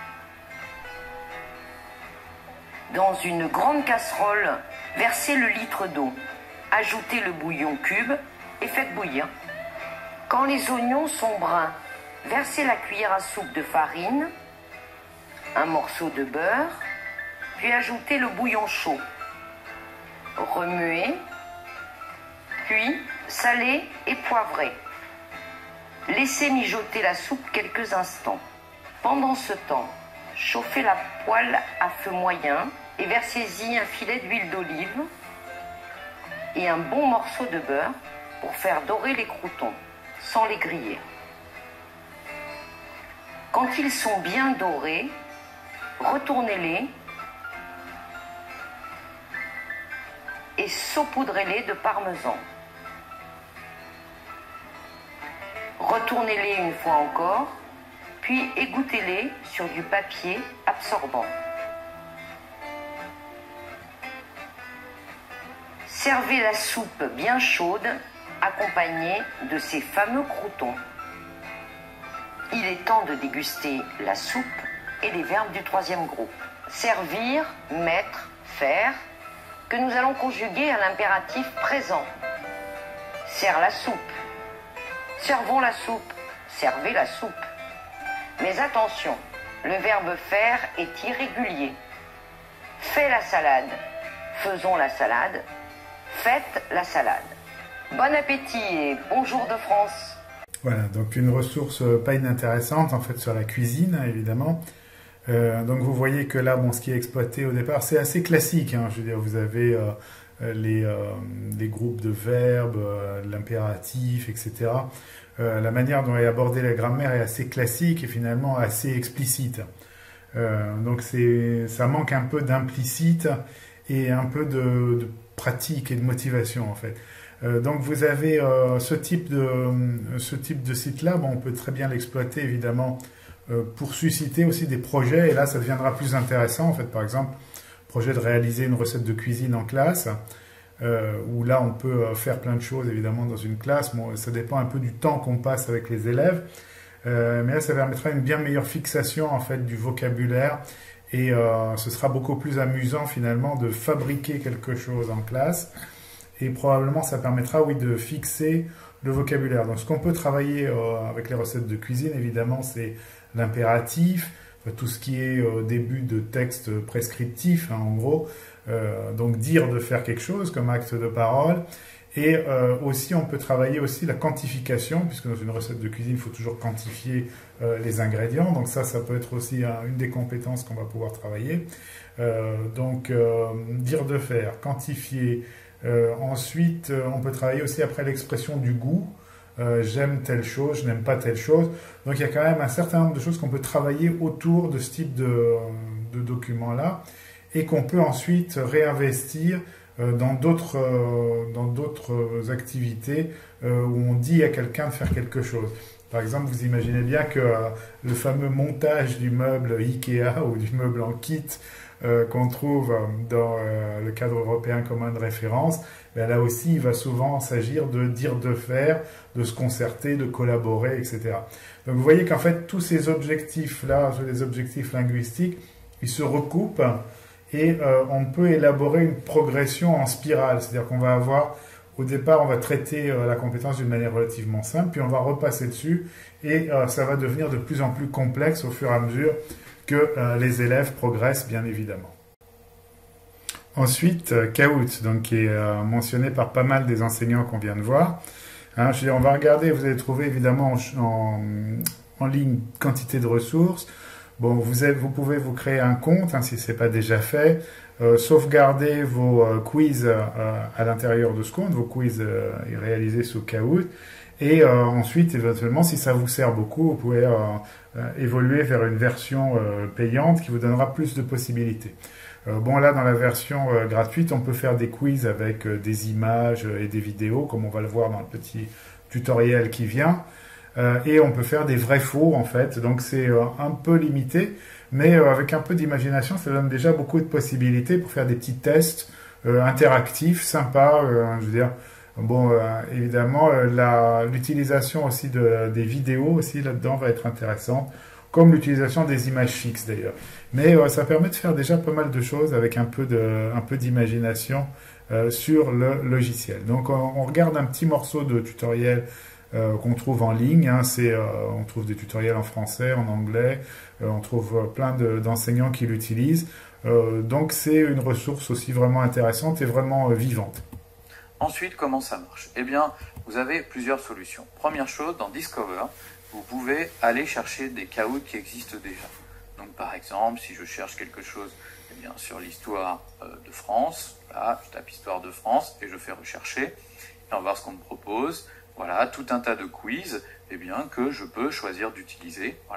J: Dans une grande casserole, versez le litre d'eau. Ajoutez le bouillon cube et faites bouillir. Quand les oignons sont bruns, versez la cuillère à soupe de farine, un morceau de beurre, puis ajoutez le bouillon chaud. Remuez, puis salez et poivrez. Laissez mijoter la soupe quelques instants. Pendant ce temps, chauffez la poêle à feu moyen et versez-y un filet d'huile d'olive et un bon morceau de beurre pour faire dorer les croûtons, sans les griller. Quand ils sont bien dorés, retournez-les et saupoudrez-les de parmesan. Retournez-les une fois encore, puis égouttez-les sur du papier absorbant. Servez la soupe bien chaude, accompagnée de ces fameux croûtons. Il est temps de déguster la soupe et les verbes du troisième groupe. Servir, mettre, faire, que nous allons conjuguer à l'impératif présent. Sers la soupe. Servons la soupe. Servez la soupe. Mais attention, le verbe faire est irrégulier. Fais la salade. Faisons la salade. Faites la salade. Bon appétit et bonjour de France.
A: Voilà, donc une ressource pas inintéressante en fait sur la cuisine évidemment. Euh, donc vous voyez que là, bon, ce qui est exploité au départ, c'est assez classique. Hein, je veux dire, vous avez euh, les, euh, les groupes de verbes, euh, l'impératif, et cetera. Euh, la manière dont est abordée la grammaire est assez classique et finalement assez explicite. Euh, donc c'est, ça manque un peu d'implicite et un peu de, de pratique et de motivation en fait. Euh, donc vous avez euh, ce type de, ce type de site-là, bon, on peut très bien l'exploiter évidemment euh, pour susciter aussi des projets, et là ça deviendra plus intéressant en fait. Par exemple, projet de réaliser une recette de cuisine en classe, euh, où là on peut faire plein de choses évidemment dans une classe. Bon, ça dépend un peu du temps qu'on passe avec les élèves, euh, mais là ça permettra une bien meilleure fixation en fait du vocabulaire, et euh, ce sera beaucoup plus amusant finalement de fabriquer quelque chose en classe. Et probablement, ça permettra, oui, de fixer le vocabulaire. Donc, ce qu'on peut travailler euh, avec les recettes de cuisine, évidemment, c'est l'impératif, tout ce qui est au euh, début de texte prescriptif, hein, en gros. Euh, donc, dire de faire quelque chose comme acte de parole. Et euh, aussi, on peut travailler aussi la quantification, puisque dans une recette de cuisine, il faut toujours quantifier euh, les ingrédients. Donc, ça, ça peut être aussi hein, une des compétences qu'on va pouvoir travailler. Euh, donc, euh, dire de faire, quantifier. Euh, ensuite, euh, on peut travailler aussi après l'expression du goût. Euh, j'aime telle chose, je n'aime pas telle chose. Donc il y a quand même un certain nombre de choses qu'on peut travailler autour de ce type de, de document-là, et qu'on peut ensuite réinvestir euh, dans d'autres euh, dans d'autres activités euh, où on dit à quelqu'un de faire quelque chose. Par exemple, vous imaginez bien que euh, le fameux montage du meuble Ikea ou du meuble en kit Euh, qu'on trouve dans euh, le cadre européen commun de référence, ben là aussi il va souvent s'agir de dire, de faire, de se concerter, de collaborer, et cetera. Donc vous voyez qu'en fait tous ces objectifs-là, les objectifs linguistiques, ils se recoupent, et euh, on peut élaborer une progression en spirale, c'est-à-dire qu'on va avoir, au départ on va traiter euh, la compétence d'une manière relativement simple, puis on va repasser dessus, et euh, ça va devenir de plus en plus complexe au fur et à mesure que euh, les élèves progressent, bien évidemment. Ensuite, euh, Kahoot, donc, qui est euh, mentionné par pas mal des enseignants qu'on vient de voir. Hein, je veux dire, on va regarder, vous allez trouver évidemment en, en, en ligne quantité de ressources. Bon, vous, avez, vous pouvez vous créer un compte hein, si ce n'est pas déjà fait, euh, sauvegarder vos euh, quiz euh, à l'intérieur de ce compte, vos quiz euh, réalisés sous Kahoot. Et euh, ensuite, éventuellement, si ça vous sert beaucoup, vous pouvez euh, euh, évoluer vers une version euh, payante qui vous donnera plus de possibilités. Euh, bon, là, dans la version euh, gratuite, on peut faire des quiz avec euh, des images et des vidéos, comme on va le voir dans le petit tutoriel qui vient. Euh, et on peut faire des vrais-faux, en fait. Donc, c'est euh, un peu limité, mais euh, avec un peu d'imagination, ça donne déjà beaucoup de possibilités pour faire des petits tests euh, interactifs, sympas, euh, je veux dire. Bon, euh, évidemment, euh, l'utilisation aussi de, des vidéos aussi là-dedans va être intéressante, comme l'utilisation des images fixes d'ailleurs. Mais euh, ça permet de faire déjà pas mal de choses avec un peu de, un peu d'imagination euh, sur le logiciel. Donc, on, on regarde un petit morceau de tutoriel euh, qu'on trouve en ligne. Hein, c'est, euh, on trouve des tutoriels en français, en anglais. Euh, on trouve plein de, d'enseignants qui l'utilisent. Euh, donc, c'est une ressource aussi vraiment intéressante et vraiment euh, vivante.
L: Ensuite, comment ça marche? Eh bien, vous avez plusieurs solutions. Première chose, dans Discover, vous pouvez aller chercher des Kahoot qui existent déjà. Donc, par exemple, si je cherche quelque chose eh bien, sur l'histoire euh, de France, là, je tape Histoire de France et je fais rechercher. Et on va voir ce qu'on me propose. Voilà, tout un tas de quiz eh bien, que je peux choisir d'utiliser. Voilà,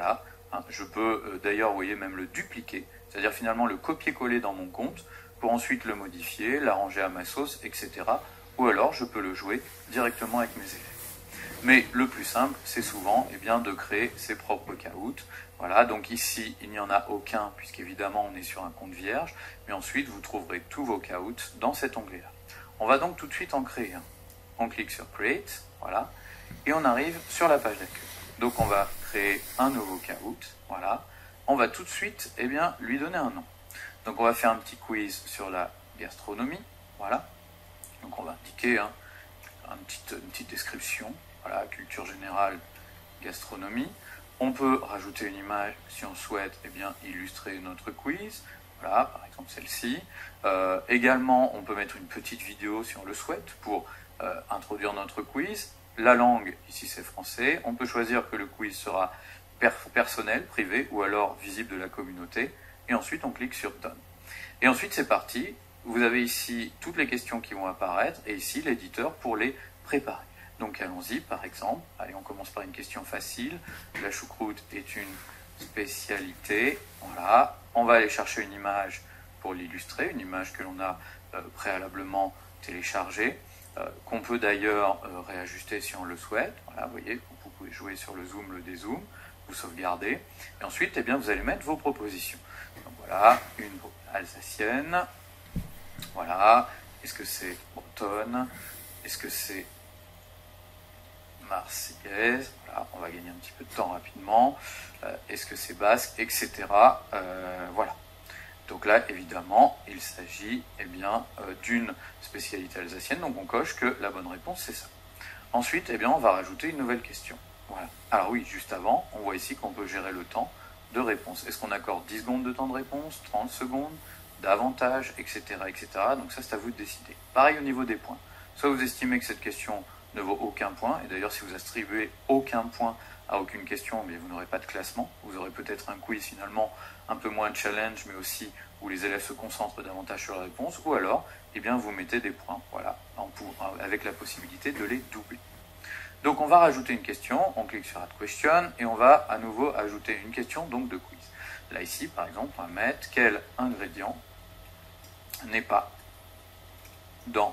L: Hein, je peux euh, d'ailleurs, vous voyez, même le dupliquer, c'est-à-dire finalement le copier-coller dans mon compte pour ensuite le modifier, l'arranger à ma sauce, et cetera. Ou alors je peux le jouer directement avec mes élèves. Mais le plus simple, c'est souvent eh bien, de créer ses propres caouts. Voilà, donc ici, il n'y en a aucun, puisqu'évidemment, on est sur un compte vierge. Mais ensuite, vous trouverez tous vos caouts dans cet onglet-là. On va donc tout de suite en créer un. On clique sur Create, voilà, et on arrive sur la page d'accueil. Donc on va créer un nouveau caout, voilà. On va tout de suite eh bien, lui donner un nom. Donc on va faire un petit quiz sur la gastronomie, voilà. Donc on va indiquer hein, une, petite, une petite description. Voilà, culture générale, gastronomie. On peut rajouter une image si on souhaite eh bien, illustrer notre quiz. Voilà, par exemple celle-ci. Euh, également, on peut mettre une petite vidéo si on le souhaite pour euh, introduire notre quiz. La langue, ici c'est français. On peut choisir que le quiz sera per personnel, privé ou alors visible de la communauté. Et ensuite, on clique sur Done. Et ensuite, c'est parti. Vous avez ici toutes les questions qui vont apparaître et ici l'éditeur pour les préparer. Donc allons-y, par exemple. Allez, on commence par une question facile. La choucroute est une spécialité. Voilà. On va aller chercher une image pour l'illustrer, une image que l'on a euh, préalablement téléchargée, euh, qu'on peut d'ailleurs euh, réajuster si on le souhaite. Voilà, vous voyez, vous pouvez jouer sur le zoom, le dézoom, vous sauvegardez. Et ensuite, eh bien, vous allez mettre vos propositions. Donc voilà, une alsacienne. Voilà. Est-ce que c'est bretonne? Est-ce que c'est marseillaise? Voilà, on va gagner un petit peu de temps rapidement. Euh, Est-ce que c'est basque, et cetera. Euh, voilà. Donc là, évidemment, il s'agit eh bien euh, d'une spécialité alsacienne. Donc on coche que la bonne réponse, c'est ça. Ensuite, eh bien, on va rajouter une nouvelle question. Voilà. Alors oui, juste avant, on voit ici qu'on peut gérer le temps de réponse. Est-ce qu'on accorde dix secondes de temps de réponse, trente secondes, davantage, et cetera, et cetera. Donc ça, c'est à vous de décider. Pareil au niveau des points. Soit vous estimez que cette question ne vaut aucun point, et d'ailleurs si vous attribuez aucun point à aucune question, mais vous n'aurez pas de classement, vous aurez peut-être un quiz finalement un peu moins challenge, mais aussi où les élèves se concentrent davantage sur la réponse, ou alors eh bien, vous mettez des points, voilà, en, avec la possibilité de les doubler. Donc on va rajouter une question, on clique sur Add Question, et on va à nouveau ajouter une question donc de quiz. Là ici par exemple, on va mettre quel ingrédient n'est pas dans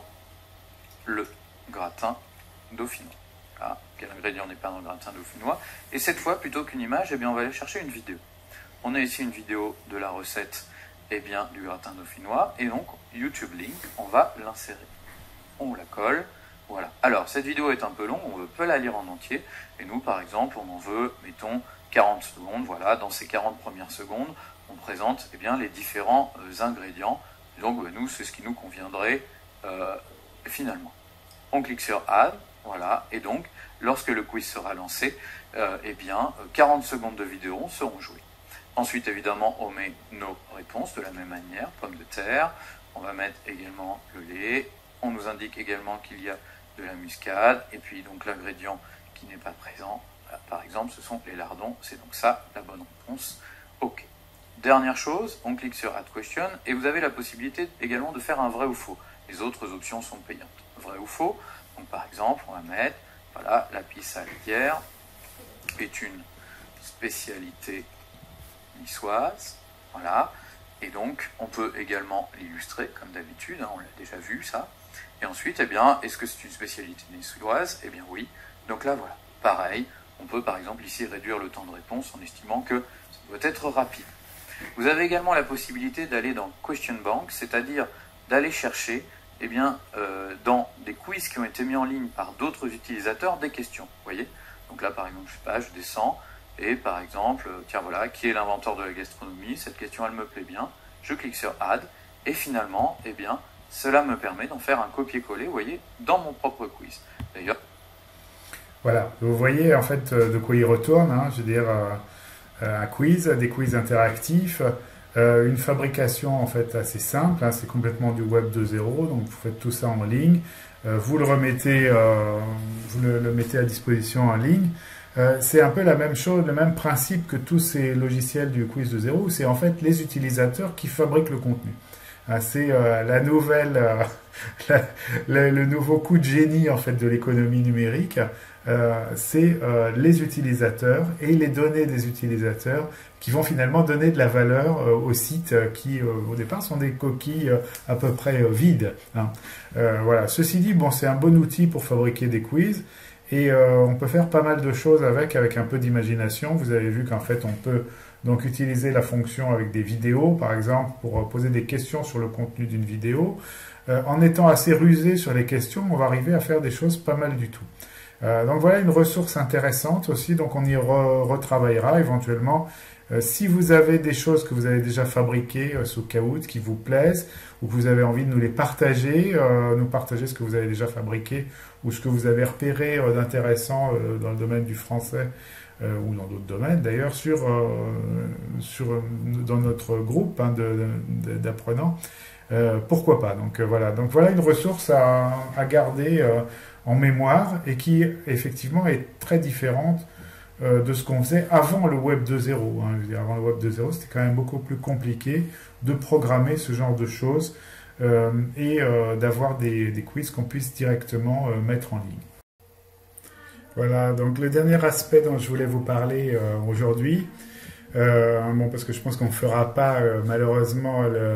L: le gratin dauphinois. Voilà, quel ingrédient n'est pas dans le gratin dauphinois. Et cette fois, plutôt qu'une image, eh bien, on va aller chercher une vidéo. On a ici une vidéo de la recette eh bien, du gratin dauphinois. Et donc, YouTube Link, on va l'insérer. On la colle. Voilà. Alors, cette vidéo est un peu longue, on peut la lire en entier. Et nous, par exemple, on en veut, mettons, quarante secondes. Voilà, dans ces quarante premières secondes, on présente eh bien, les différents euh, ingrédients. Et donc, bah, nous, c'est ce qui nous conviendrait euh, finalement. On clique sur Add. Voilà, et donc, lorsque le quiz sera lancé, euh, eh bien, quarante secondes de vidéo seront jouées. Ensuite, évidemment, on met nos réponses de la même manière, pommes de terre, on va mettre également le lait, on nous indique également qu'il y a de la muscade, et puis donc l'ingrédient qui n'est pas présent, voilà, par exemple, ce sont les lardons, c'est donc ça la bonne réponse. OK. Dernière chose, on clique sur Add Question, et vous avez la possibilité également de faire un vrai ou faux. Les autres options sont payantes. Vrai ou faux? Donc par exemple, on va mettre, voilà, la pissaladière est une spécialité niçoise, voilà, et donc on peut également l'illustrer comme d'habitude, hein, on l'a déjà vu ça, et ensuite, eh bien, est-ce que c'est une spécialité niçoise? Eh bien oui, donc là voilà, pareil, on peut par exemple ici réduire le temps de réponse en estimant que ça doit être rapide. Vous avez également la possibilité d'aller dans Question Bank, c'est-à-dire d'aller chercher eh bien, euh, dans des quiz qui ont été mis en ligne par d'autres utilisateurs, des questions. Vous voyez? Donc là, par exemple, je sais pas, je descends, et par exemple, euh, tiens voilà, qui est l'inventeur de la gastronomie? Cette question, elle me plaît bien. Je clique sur Add, et finalement, eh bien, cela me permet d'en faire un copier-coller, vous voyez, dans mon propre quiz. D'ailleurs.
A: Voilà, vous voyez en fait de quoi il retourne, hein, je veux dire, euh, un quiz, des quiz interactifs. Euh, une fabrication en fait assez simple, hein, c'est complètement du web deux point zéro, donc vous faites tout ça en ligne, euh, vous le remettez, euh, vous le, le mettez à disposition en ligne. Euh, c'est un peu la même chose, le même principe que tous ces logiciels du quiz deux point zéro, c'est en fait les utilisateurs qui fabriquent le contenu. Hein, c'est euh, la nouvelle, euh, la, la, le nouveau coup de génie en fait de l'économie numérique. euh, c'est euh, les utilisateurs et les données des utilisateurs qui vont finalement donner de la valeur euh, au site euh, qui, euh, au départ, sont des coquilles euh, à peu près euh, vides. Hein. Euh, voilà. Ceci dit, bon, c'est un bon outil pour fabriquer des quiz et euh, on peut faire pas mal de choses avec, avec un peu d'imagination. Vous avez vu qu'en fait, on peut donc utiliser la fonction avec des vidéos, par exemple, pour euh, poser des questions sur le contenu d'une vidéo. Euh, en étant assez rusé sur les questions, on va arriver à faire des choses pas mal du tout. Euh, donc voilà une ressource intéressante aussi, donc on y re retravaillera éventuellement. Euh, si vous avez des choses que vous avez déjà fabriquées euh, sous Kahoot qui vous plaisent, ou que vous avez envie de nous les partager, euh, nous partager ce que vous avez déjà fabriqué, ou ce que vous avez repéré euh, d'intéressant euh, dans le domaine du français, euh, ou dans d'autres domaines d'ailleurs, sur, euh, sur, dans notre groupe hein, d'apprenants, euh, pourquoi pas. Donc euh, voilà, donc voilà une ressource à, à garder euh, en mémoire, et qui effectivement est très différente euh, de ce qu'on faisait avant le Web deux point zéro. Hein. Je veux dire, avant le Web deux point zéro, c'était quand même beaucoup plus compliqué de programmer ce genre de choses euh, et euh, d'avoir des, des quiz qu'on puisse directement euh, mettre en ligne. Voilà, donc le dernier aspect dont je voulais vous parler euh, aujourd'hui, euh, bon, parce que je pense qu'on ne fera pas euh, malheureusement le,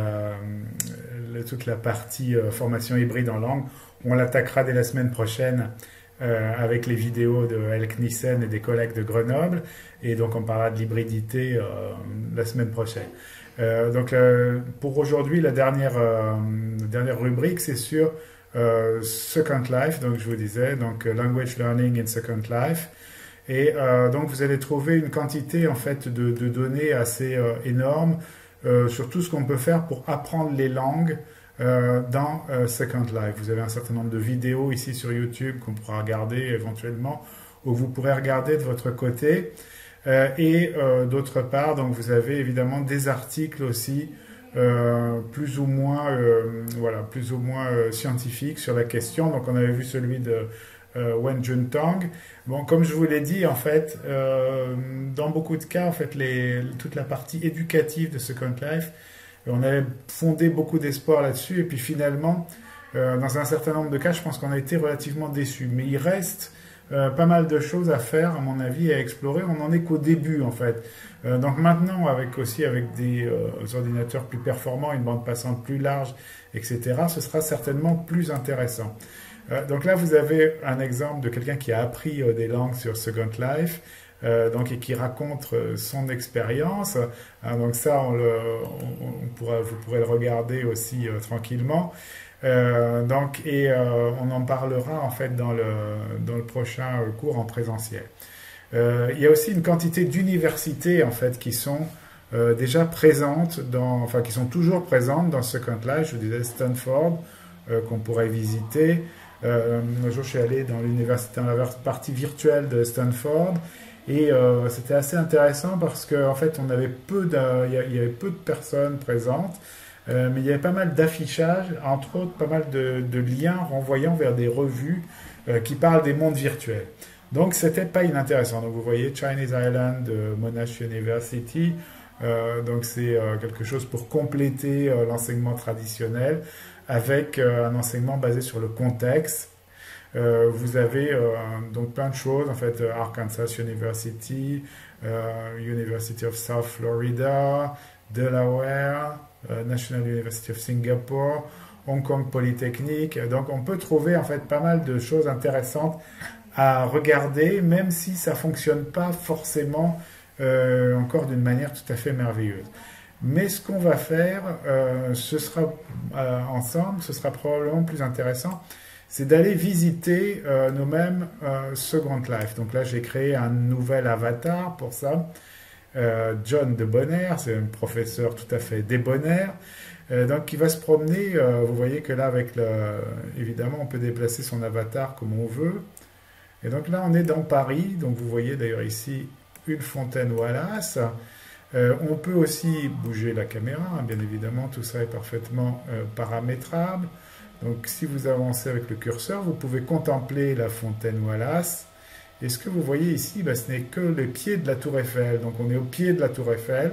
A: le, toute la partie euh, formation hybride en langue. On l'attaquera dès la semaine prochaine euh, avec les vidéos de Elk Nissen et des collègues de Grenoble. Et donc, on parlera de l'hybridité euh, la semaine prochaine. Euh, donc, euh, pour aujourd'hui, la dernière, euh, la dernière rubrique, c'est sur euh, Second Life. Donc, je vous disais, donc Language Learning in Second Life. Et euh, donc, vous allez trouver une quantité, en fait, de, de données assez euh, énorme euh, sur tout ce qu'on peut faire pour apprendre les langues Euh, dans euh, Second Life. Vous avez un certain nombre de vidéos ici sur YouTube qu'on pourra regarder éventuellement, ou vous pourrez regarder de votre côté. Euh, et euh, d'autre part, donc vous avez évidemment des articles aussi euh, plus ou moins, euh, voilà, plus ou moins euh, scientifiques sur la question. Donc on avait vu celui de euh, Wen Juntong. Bon, comme je vous l'ai dit, en fait, euh, dans beaucoup de cas, en fait, les, toute la partie éducative de Second Life, on avait fondé beaucoup d'espoir là-dessus, et puis finalement, euh, dans un certain nombre de cas, je pense qu'on a été relativement déçus. Mais il reste euh, pas mal de choses à faire, à mon avis, à explorer. On n'en est qu'au début, en fait. Euh, donc maintenant, avec aussi avec des euh, ordinateurs plus performants, une bande passante plus large, et cetera, ce sera certainement plus intéressant. Euh, donc là, vous avez un exemple de quelqu'un qui a appris euh, des langues sur Second Life. Euh, donc, et qui raconte euh, son expérience. Hein, donc ça, on le, on, on pourra, vous pourrez le regarder aussi euh, tranquillement. Euh, donc, et euh, on en parlera en fait dans le, dans le prochain cours en présentiel. Euh, il y a aussi une quantité d'universités en fait qui sont euh, déjà présentes, dans, enfin qui sont toujours présentes dans Second Life. Je vous disais Stanford euh, qu'on pourrait visiter. Euh, un jour, je suis allé dans l'université, dans la partie virtuelle de Stanford. Et euh, c'était assez intéressant parce qu'en en fait, on avait peu de, il y avait peu de personnes présentes, euh, mais il y avait pas mal d'affichages, entre autres pas mal de, de liens renvoyant vers des revues euh, qui parlent des mondes virtuels. Donc, c'était pas inintéressant. Donc, vous voyez Chinese Island de Monash University. Euh, donc, c'est euh, quelque chose pour compléter euh, l'enseignement traditionnel avec euh, un enseignement basé sur le contexte. Euh, vous avez euh, donc plein de choses, en fait, euh, Arkansas University, euh, University of South Florida, Delaware, euh, National University of Singapore, Hong Kong Polytechnic. Donc on peut trouver en fait pas mal de choses intéressantes à regarder, même si ça ne fonctionne pas forcément euh, encore d'une manière tout à fait merveilleuse. Mais ce qu'on va faire, euh, ce sera euh, ensemble, ce sera probablement plus intéressant, c'est d'aller visiter euh, nous-mêmes euh, Second Life. Donc là, j'ai créé un nouvel avatar pour ça. Euh, John Debonaire, c'est un professeur tout à fait débonnaire. Euh, donc, qui va se promener. Euh, vous voyez que là, avec le, évidemment, on peut déplacer son avatar comme on veut. Et donc là, on est dans Paris. Donc, vous voyez d'ailleurs ici une fontaine Wallace. Euh, on peut aussi bouger la caméra, hein, bien évidemment. Tout ça est parfaitement euh, paramétrable. Donc, si vous avancez avec le curseur, vous pouvez contempler la fontaine Wallace. Et ce que vous voyez ici, ben, ce n'est que le pied de la Tour Eiffel. Donc, on est au pied de la Tour Eiffel.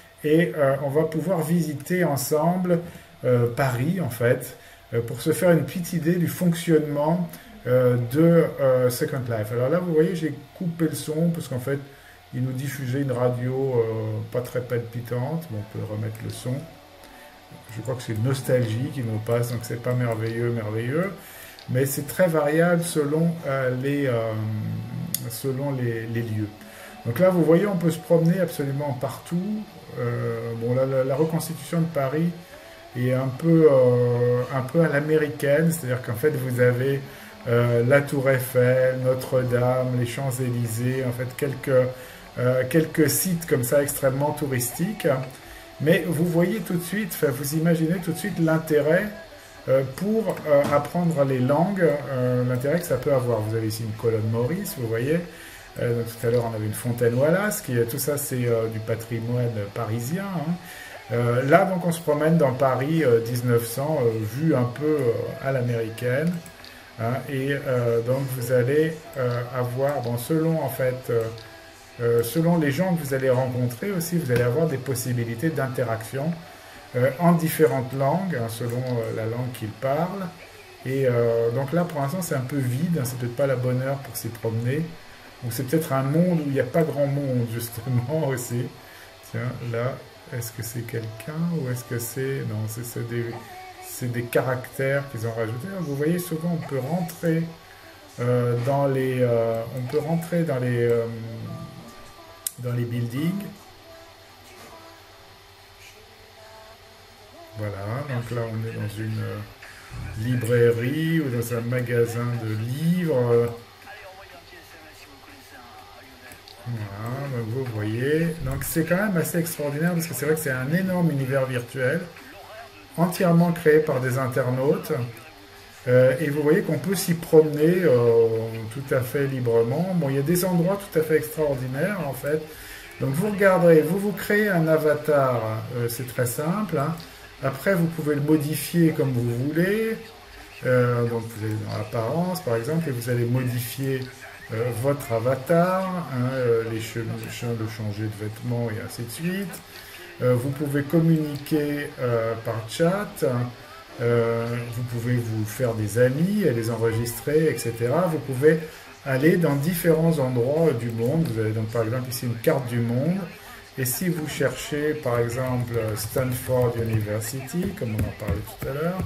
A: Et euh, on va pouvoir visiter ensemble euh, Paris, en fait, euh, pour se faire une petite idée du fonctionnement euh, de euh, Second Life. Alors là, vous voyez, j'ai coupé le son parce qu'en fait, il nous diffusait une radio euh, pas très palpitante. Bon, on peut remettre le son. Je crois que c'est Nostalgie qui nous passe, donc c'est pas merveilleux, merveilleux. Mais c'est très variable selon, euh, les, euh, selon les, les lieux. Donc là, vous voyez, on peut se promener absolument partout. Euh, bon, la, la, la reconstitution de Paris est un peu, euh, un peu à l'américaine, c'est-à-dire qu'en fait, vous avez euh, la Tour Eiffel, Notre-Dame, les Champs-Élysées, en fait, quelques, euh, quelques sites comme ça extrêmement touristiques. Mais vous voyez tout de suite, enfin, vous imaginez tout de suite l'intérêt euh, pour euh, apprendre les langues, euh, l'intérêt que ça peut avoir. Vous avez ici une colonne Maurice, vous voyez. Euh, donc, tout à l'heure, on avait une fontaine Wallace, qui, tout ça, c'est euh, du patrimoine parisien. Hein. Euh, là, donc, on se promène dans Paris euh, mille neuf cents, euh, vu un peu euh, à l'américaine. Hein, et euh, donc, vous allez euh, avoir, bon, selon, en fait, euh, euh, selon les gens que vous allez rencontrer aussi, vous allez avoir des possibilités d'interaction euh, en différentes langues, hein, selon euh, la langue qu'ils parlent. Et euh, donc là, pour l'instant, c'est un peu vide, hein, c'est peut-être pas la bonne heure pour s'y promener. Donc c'est peut-être un monde où il n'y a pas grand monde, justement, aussi. Tiens, là, est-ce que c'est quelqu'un ou est-ce que c'est... Non, c'est des, c'est des caractères qu'ils ont rajoutés. Vous voyez, souvent, on peut rentrer euh, dans les... Euh, on peut rentrer dans les... Euh, dans les buildings. Voilà, donc là, on est dans une euh, librairie ou dans un magasin de livres. Voilà, donc vous voyez, donc c'est quand même assez extraordinaire parce que c'est vrai que c'est un énorme univers virtuel, entièrement créé par des internautes, euh, et vous voyez qu'on peut s'y promener euh, tout à fait librement. Bon, il y a des endroits tout à fait extraordinaires en fait. Donc vous regarderez, vous vous créez un avatar, euh, c'est très simple, hein. Après vous pouvez le modifier comme vous voulez, euh, donc vous allez dans l'apparence par exemple, et vous allez modifier Euh, votre avatar, hein, euh, les cheveux, le changer de vêtements et ainsi de suite. Euh, vous pouvez communiquer euh, par chat, euh, vous pouvez vous faire des amis et les enregistrer, et cetera. Vous pouvez aller dans différents endroits du monde. Vous avez donc par exemple ici une carte du monde. Et si vous cherchez par exemple Stanford University, comme on en parlait tout à l'heure,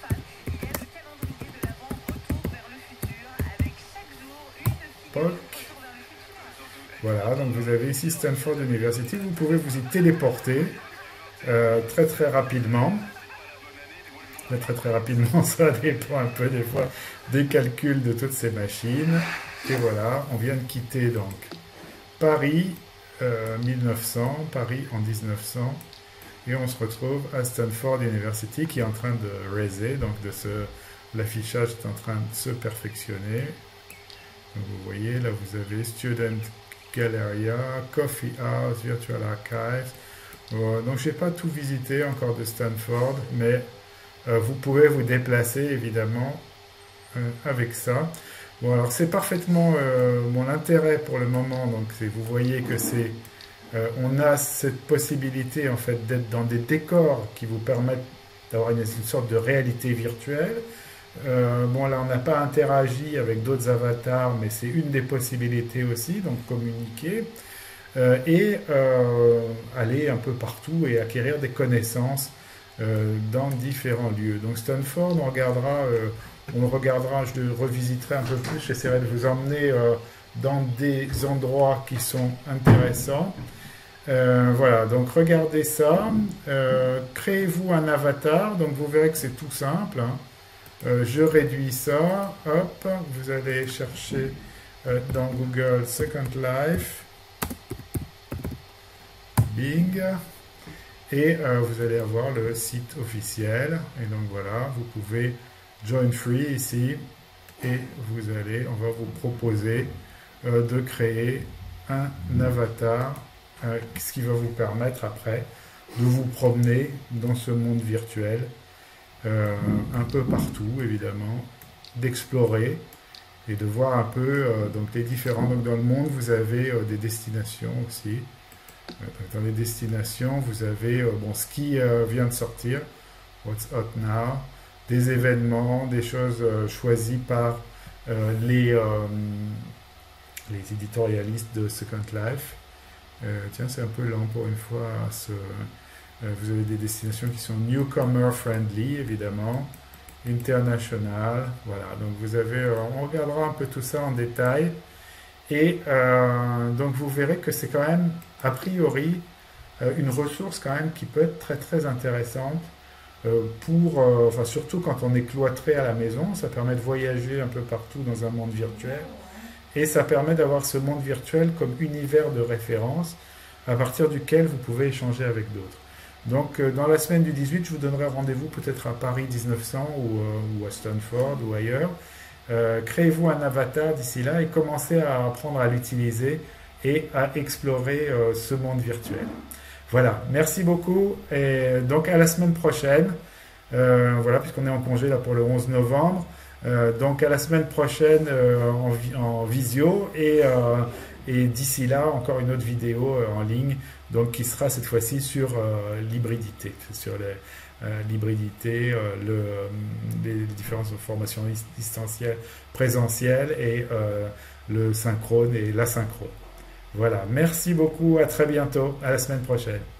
A: voilà, donc vous avez ici Stanford University, vous pouvez vous y téléporter euh, très très rapidement. Très très très rapidement, ça dépend un peu des fois des calculs de toutes ces machines. Et voilà, on vient de quitter donc Paris euh, mille neuf cents, Paris en mille neuf cents, et on se retrouve à Stanford University qui est en train de raiser, donc de se, l'affichage est en train de se perfectionner. Donc vous voyez, là vous avez Student Galleria, Coffee House, Virtual Archives. Euh, donc je n'ai pas tout visité encore de Stanford, mais euh, vous pouvez vous déplacer évidemment euh, avec ça. Bon alors c'est parfaitement euh, mon intérêt pour le moment, donc vous voyez que c'est, euh, on a cette possibilité en fait d'être dans des décors qui vous permettent d'avoir une, une sorte de réalité virtuelle. Euh, bon là on n'a pas interagi avec d'autres avatars, mais c'est une des possibilités aussi, donc communiquer euh, et euh, aller un peu partout et acquérir des connaissances euh, dans différents lieux. Donc Stanford, on regardera, euh, on le regardera, je le revisiterai un peu plus, j'essaierai de vous emmener euh, dans des endroits qui sont intéressants. Euh, voilà, donc regardez ça, euh, créez-vous un avatar, donc vous verrez que c'est tout simple, hein. Euh, je réduis ça, hop, vous allez chercher euh, dans Google Second Life, Bing, et euh, vous allez avoir le site officiel, et donc voilà, vous pouvez Join Free ici, et vous allez, on va vous proposer euh, de créer un avatar, euh, ce qui va vous permettre après de vous promener dans ce monde virtuel. Euh, un peu partout évidemment, d'explorer et de voir un peu euh, donc les différents, donc dans le monde vous avez euh, des destinations aussi, euh, dans les destinations vous avez euh, bon, ce qui euh, vient de sortir, What's Hot Now, des événements, des choses euh, choisies par euh, les, euh, les éditorialistes de Second Life. Euh, tiens, c'est un peu lent pour une fois. Ce, euh, vous avez des destinations qui sont newcomer friendly, évidemment, international. Voilà, donc vous avez, euh, on regardera un peu tout ça en détail. Et euh, donc vous verrez que c'est quand même, a priori, euh, une ressource quand même qui peut être très très intéressante euh, pour, euh, enfin surtout quand on est cloîtré à la maison. Ça permet de voyager un peu partout dans un monde virtuel. Et ça permet d'avoir ce monde virtuel comme univers de référence à partir duquel vous pouvez échanger avec d'autres. Donc euh, dans la semaine du dix-huit, je vous donnerai rendez-vous peut-être à Paris mille neuf cents ou, euh, ou à Stanford ou ailleurs. Euh, créez-vous un avatar d'ici là et commencez à apprendre à l'utiliser et à explorer euh, ce monde virtuel. Voilà, merci beaucoup et donc à la semaine prochaine. Euh, voilà, puisqu'on est en congé là pour le onze novembre. Euh, donc à la semaine prochaine euh, en, vi en visio et, euh, et d'ici là encore une autre vidéo euh, en ligne donc qui sera cette fois-ci sur euh, l'hybridité, sur les Euh, l'hybridité, euh, le, les différentes formations distancielles, présentielles et euh, le synchrone et l'asynchrone. Voilà, merci beaucoup, à très bientôt, à la semaine prochaine.